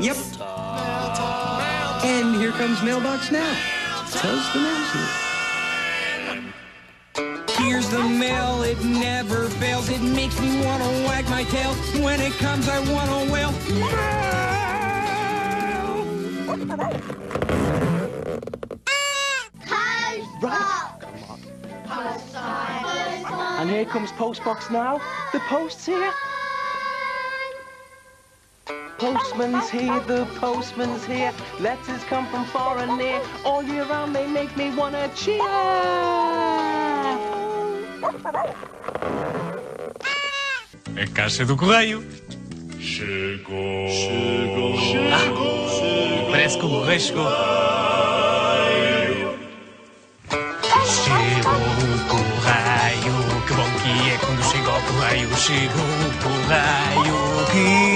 Yep. And here comes Mailbox Now. Says the mailman. Here's the mail, it never fails. It makes me want to wag my tail. When it comes, I want to wail. And here comes Postbox now. The post's here. Postman's here, the postman's here. Letters come from far and near. All year round they make me wanna cheer. É caixa do correio. Chegou. Parece que o correio chegou. Chegou o correio. Que bom que é quando chega o correio. Chegou o correio. Que